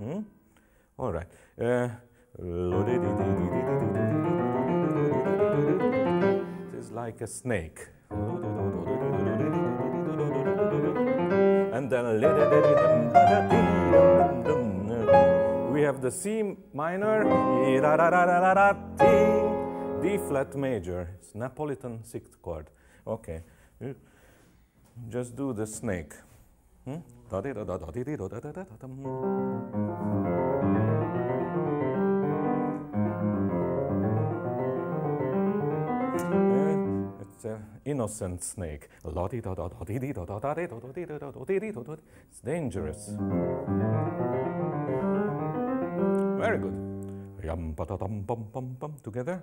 All right. It's like a snake. And then we have the C minor, D flat major. It's Napolitan sixth chord. Okay. Just do the snake. It's an innocent snake. It's dangerous. Very good. Together.